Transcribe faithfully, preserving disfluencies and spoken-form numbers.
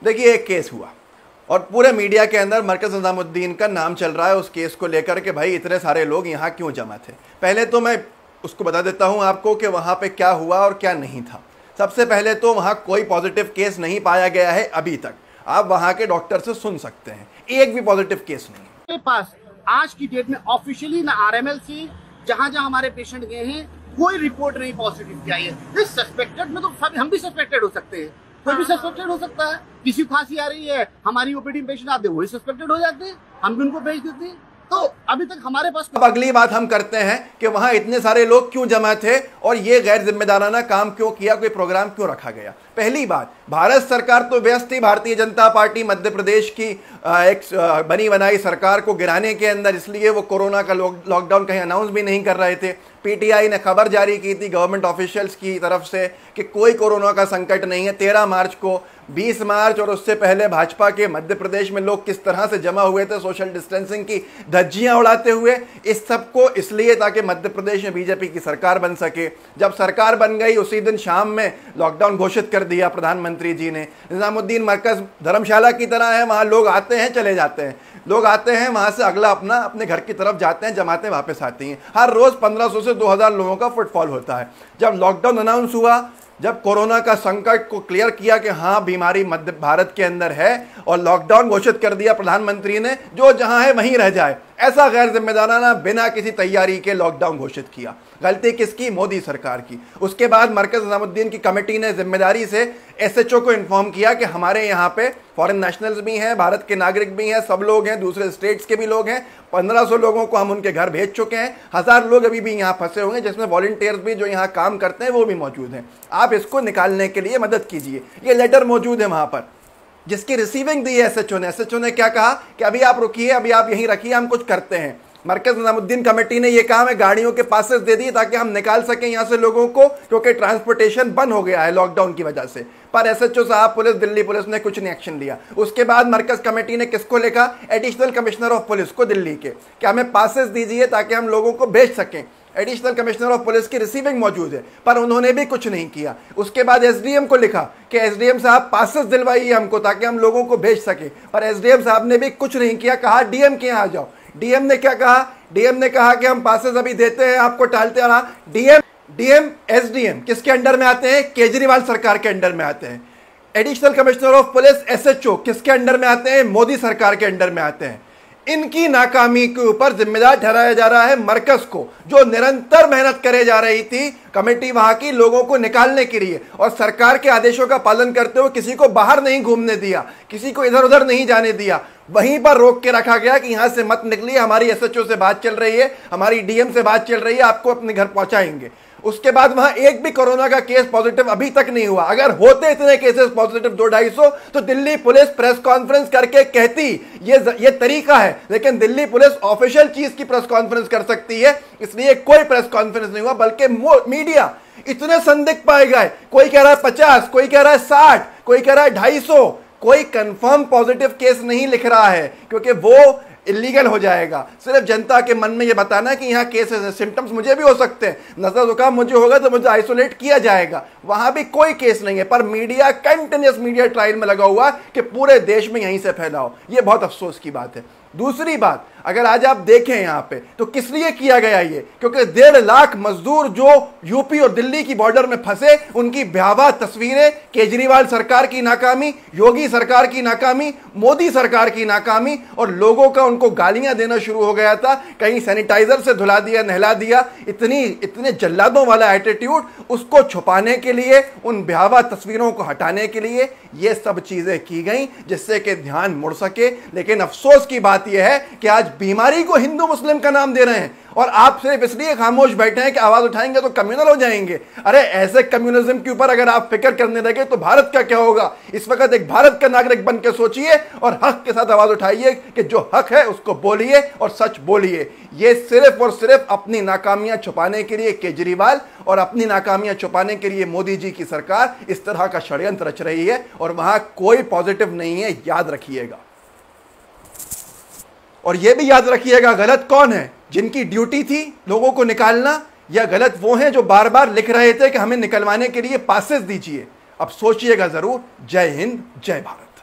देखिए एक केस हुआ और पूरे मीडिया के अंदर मरकज़ निज़ामुद्दीन का नाम चल रहा है उस केस को लेकर के, भाई इतने सारे लोग यहाँ क्यों जमा थे। पहले तो मैं उसको बता देता हूँ आपको कि वहाँ पे क्या हुआ और क्या नहीं था। सबसे पहले तो वहाँ कोई पॉजिटिव केस नहीं पाया गया है अभी तक, आप वहाँ के डॉक्टर से सुन सकते हैं, एक भी पॉजिटिव केस नहीं के पास आज की डेट में ऑफिशियली ना आरएमएल से जहाँ जहाँ हमारे पेशेंट गए हैं कोई रिपोर्ट नहीं पॉजिटिव की आई है। सस्पेक्टेड में तो हम भी सस्पेक्टेड हो सकते हैं, कोई भी सस्पेक्टेड हो सकता है। किसी को खांसी आ रही है, हमारी ओपीडी में पेशेंट आते हैं वही सस्पेक्टेड हो जाते हैं, हम भी उनको भेज देते हैं। तो अभी तक हमारे पास अब अगली बात हम करते हैं कि वहां इतने सारे लोग क्यों जमा थे और ये गैर जिम्मेदाराना काम क्यों किया, कोई प्रोग्राम क्यों रखा गया। पहली बात, भारत सरकार तो व्यस्त थी, भारतीय जनता पार्टी मध्य प्रदेश की एक बनी बनाई सरकार को गिराने के अंदर, इसलिए वो कोरोना का लॉकडाउन कहीं अनाउंस भी नहीं कर रहे थे। पीटीआई ने खबर जारी की थी गवर्नमेंट ऑफिशियल्स की तरफ से कि कोई कोरोना का संकट नहीं है। तेरह मार्च को, बीस मार्च और उससे पहले भाजपा के मध्य प्रदेश में लोग किस तरह से जमा हुए थे सोशल डिस्टेंसिंग की धज्जियां उड़ाते हुए, इस सब को इसलिए ताकि मध्य प्रदेश में बीजेपी की सरकार बन सके। जब सरकार बन गई उसी दिन शाम में लॉकडाउन घोषित कर दिया प्रधानमंत्री जी ने। निज़ामुद्दीन मरकज़ धर्मशाला की तरह है, वहाँ लोग आते हैं चले जाते हैं, लोग आते हैं वहाँ से अगला अपना अपने घर की तरफ जाते हैं, जमातें वापस आती हैं। हर रोज़ पंद्रह सौ से दो हज़ार लोगों का फुटफॉल होता है। जब लॉकडाउन अनाउंस हुआ, जब कोरोना का संकट को क्लियर किया कि हाँ बीमारी मध्य भारत के अंदर है और लॉकडाउन घोषित कर दिया प्रधानमंत्री ने, जो जहां है वहीं रह जाए, ऐसा गैर जिम्मेदाराना बिना किसी तैयारी के लॉकडाउन घोषित किया। गलती किसकी? मोदी सरकार की। उसके बाद मरकज़ निज़ामुद्दीन की कमेटी ने जिम्मेदारी से एसएचओ को इन्फॉर्म किया कि हमारे यहाँ पे फॉरेन नेशनल्स भी हैं, भारत के नागरिक भी हैं, सब लोग हैं, दूसरे स्टेट्स के भी लोग हैं। पंद्रह सौ लोगों को हम उनके घर भेज चुके हैं, हज़ार लोग अभी भी यहाँ फंसे हुए हैं, जिसमें वॉलंटियर्स भी जो यहाँ काम करते हैं वो भी मौजूद हैं। आप इसको निकालने के लिए मदद कीजिए। ये लेटर मौजूद है वहाँ पर, जिसकी रिसीविंग दी है एसएचओ ने। एसएचओ ने क्या कहा कि अभी आप रुकिए, अभी आप यहीं रखिए, हम कुछ करते हैं। मरकज़ निज़ामुद्दीन कमेटी ने यह कहा, मैं गाड़ियों के पासेस दे दिए ताकि हम निकाल सकें यहाँ से लोगों को, क्योंकि ट्रांसपोर्टेशन बंद हो गया है लॉकडाउन की वजह से। पर एसएचओ साहब, पुलिस, दिल्ली पुलिस ने कुछ नहीं एक्शन लिया। उसके बाद मरकज़ कमेटी ने किसको लिखा? एडिशनल कमिश्नर ऑफ पुलिस को दिल्ली के, कि हमें पासेस दीजिए ताकि हम लोगों को भेज सकें। एडिशनल कमिश्नर ऑफ पुलिस की रिसीविंग मौजूद है, पर उन्होंने भी कुछ नहीं किया। उसके बाद एसडीएम को लिखा कि एसडीएम साहब पासेस दिलवाइए हमको ताकि हम लोगों को भेज सके, पर एसडीएम साहब ने भी कुछ नहीं किया। कहा डीएम के यहाँ आ जाओ। डीएम ने क्या कहा? डीएम ने कहा कि हम पासेस अभी देते हैं, आपको टालते रहा। डीएम डीएम एसडीएम किसके अंडर में आते हैं? केजरीवाल सरकार के अंडर में आते हैं। Additional commissioner of police SHO किसके अंडर में आते हैं? मोदी सरकार के अंडर में आते हैं। इनकी नाकामी के ऊपर जिम्मेदार ठहराया जा रहा है मरकज को, जो निरंतर मेहनत करे जा रही थी कमेटी वहां की लोगों को निकालने के लिए, और सरकार के आदेशों का पालन करते हुए किसी को बाहर नहीं घूमने दिया, किसी को इधर उधर नहीं जाने दिया। वहीं पर रोक के रखा गया कि यहां से मत निकलिए, हमारी एसएचओ से बात चल रही है, हमारी डीएम से बात चल रही है, आपको अपने घर पहुंचाएंगे। उसके बाद वहां एक भी कोरोना का केस पॉजिटिव अभी तक नहीं हुआ। अगर होते इतने केसेस पॉजिटिव दो ढाई सौ तो दिल्ली पुलिस प्रेस कॉन्फ्रेंस करके कहती ये ये तरीका है, लेकिन दिल्ली पुलिस ऑफिशियल चीज की प्रेस कॉन्फ्रेंस कर सकती है, इसलिए कोई प्रेस कॉन्फ्रेंस नहीं हुआ। बल्कि मीडिया इतने संदिग्ध पाए गए, कोई कह रहा है पचास, कोई कह रहा है साठ, कोई कह रहा है ढाई सौ, कोई कंफर्म पॉजिटिव केस नहीं लिख रहा है, क्योंकि वो इलीगल हो जाएगा। सिर्फ जनता के मन में ये बताना कि यहाँ केसेस है, सिम्टम्स मुझे भी हो सकते हैं, नजर जुकाम मुझे होगा तो मुझे आइसोलेट किया जाएगा, वहां भी कोई केस नहीं है। पर मीडिया कंटिन्यूस मीडिया ट्रायल में लगा हुआ कि पूरे देश में यहीं से फैलाओ। ये बहुत अफसोस की बात है। दूसरी बात, अगर आज आप देखें यहाँ पे तो किस लिए किया गया ये? क्योंकि डेढ़ लाख मजदूर जो यूपी और दिल्ली की बॉर्डर में फंसे, उनकी भयावह तस्वीरें, केजरीवाल सरकार की नाकामी, योगी सरकार की नाकामी, मोदी सरकार की नाकामी, और लोगों का उनको गालियां देना शुरू हो गया था, कहीं सैनिटाइजर से धुला दिया, नहला दिया, इतनी इतने जल्लादों वाला एटीट्यूड, उसको छुपाने के लिए, उन भयावह तस्वीरों को हटाने के लिए ये सब चीजें की गई, जिससे कि ध्यान मुड़ सके। लेकिन अफसोस की बात यह है कि आज बीमारी को हिंदू मुस्लिम का नाम दे रहे हैं, और आप सिर्फ इसलिए खामोश बैठे हैं कि आवाज उठाएंगे तो कम्युनल हो जाएंगे। अरे ऐसे कम्युनिज्म के ऊपर अगर आप फिक्र करने लगे तो भारत का क्या होगा? इस वक्त एक भारत का नागरिक बन के सोचिए और हक के साथ आवाज उठाइए कि जो हक है उसको बोलिए और सच बोलिए। ये सिर्फ और सिर्फ अपनी नाकामियां छुपाने के लिए केजरीवाल और अपनी नाकामियां छुपाने के लिए मोदी जी की सरकार इस तरह का षड्यंत्र रच रही है, और वहां कोई पॉजिटिव नहीं है, याद रखिएगा। और यह भी याद रखिएगा, गलत कौन है? जिनकी ड्यूटी थी लोगों को निकालना, या गलत वो हैं जो बार बार लिख रहे थे कि हमें निकलवाने के लिए पासेस दीजिए? अब सोचिएगा जरूर। जय हिंद, जय भारत।